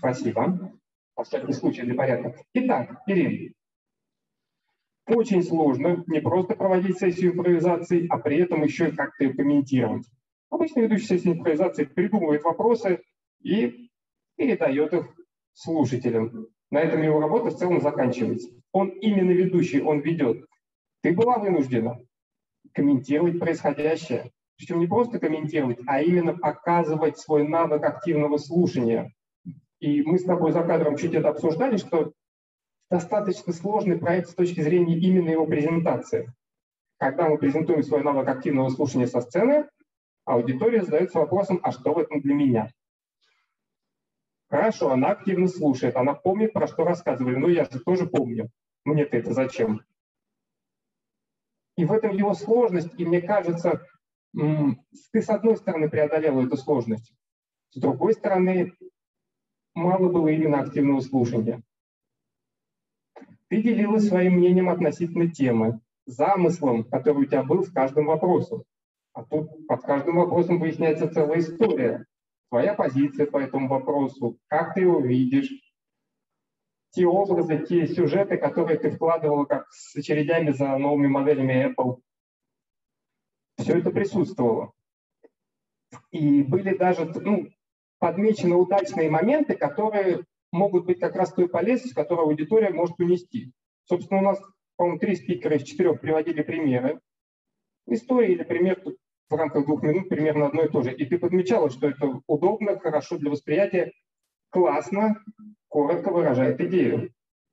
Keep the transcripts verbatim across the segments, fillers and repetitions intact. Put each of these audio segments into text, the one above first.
Спасибо. На всякий случай, для порядка. Итак, Ирина, очень сложно не просто проводить сессию импровизации, а при этом еще и как-то ее комментировать. Обычно ведущий сессии импровизации придумывает вопросы и передает их слушателям. На этом его работа в целом заканчивается. Он именно ведущий, он ведет. Ты была вынуждена комментировать происходящее. Причем не просто комментировать, а именно показывать свой навык активного слушания. И мы с тобой за кадром чуть это обсуждали, что достаточно сложный проект с точки зрения именно его презентации. Когда мы презентуем свой навык активного слушания со сцены, аудитория задается вопросом, а что в этом для меня? Хорошо, она активно слушает, она помнит, про что рассказывали. Ну, я же тоже помню. Мне-то это зачем? И в этом его сложность, и мне кажется, ты с одной стороны преодолела эту сложность, с другой стороны, мало было именно активного слушания. Ты делилась своим мнением относительно темы, замыслом, который у тебя был в каждом вопросе. А тут под каждым вопросом выясняется целая история. Твоя позиция по этому вопросу, как ты его видишь, те образы, те сюжеты, которые ты вкладывала как с очередями за новыми моделями Apple. Все это присутствовало. И были даже ну, подмечены удачные моменты, которые могут быть как раз той полезностью, которую аудитория может унести. Собственно, у нас, по-моему, три спикера из четырех приводили примеры. История или пример тут в рамках двух минут примерно одно и то же. И ты подмечала, что это удобно, хорошо для восприятия, классно, коротко выражает идею.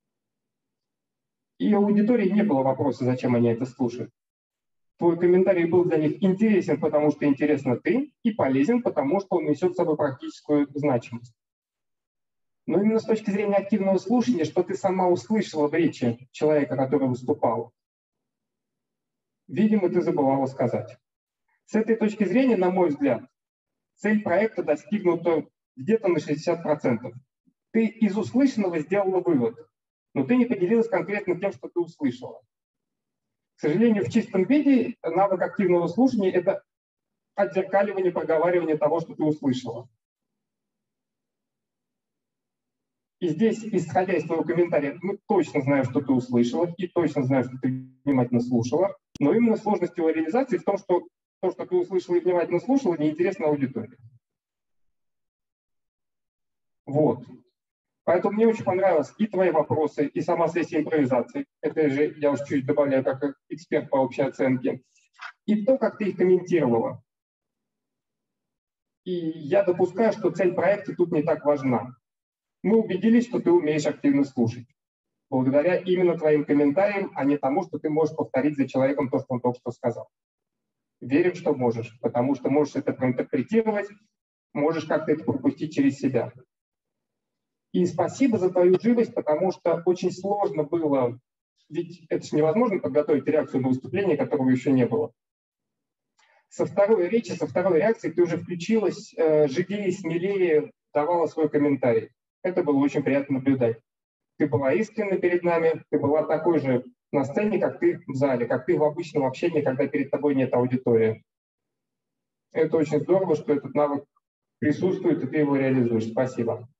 И у аудитории не было вопроса, зачем они это слушают. Твой комментарий был для них интересен, потому что интересно ты, и полезен, потому что он несет с собой практическую значимость. Но именно с точки зрения активного слушания, что ты сама услышала в речи человека, который выступал, видимо, ты забывала сказать. С этой точки зрения, на мой взгляд, цель проекта достигнута где-то на шестьдесят процентов. Ты из услышанного сделала вывод, но ты не поделилась конкретно тем, что ты услышала. К сожалению, в чистом виде навык активного слушания – это отзеркаливание, проговаривание того, что ты услышала. И здесь, исходя из твоего комментария, мы точно знаем, что ты услышала, и точно знаем, что ты внимательно слушала, но именно сложность его реализации в том, что то, что ты услышала и внимательно слушала, неинтересно аудитории. Вот. Поэтому мне очень понравились и твои вопросы, и сама сессия импровизации. Это же я уж чуть добавляю как эксперт по общей оценке. И то, как ты их комментировала. И я допускаю, что цель проекта тут не так важна. Мы убедились, что ты умеешь активно слушать. Благодаря именно твоим комментариям, а не тому, что ты можешь повторить за человеком то, что он только что сказал. Верим, что можешь, потому что можешь это проинтерпретировать, можешь как-то это пропустить через себя. И спасибо за твою живость, потому что очень сложно было, ведь это же невозможно подготовить реакцию на выступление, которого еще не было. Со второй речи, со второй реакции ты уже включилась, э, живее, смелее давала свой комментарий. Это было очень приятно наблюдать. Ты была искренна перед нами, ты была такой же на сцене, как ты в зале, как ты в обычном общении, когда перед тобой нет аудитории. Это очень здорово, что этот навык присутствует, и ты его реализуешь. Спасибо.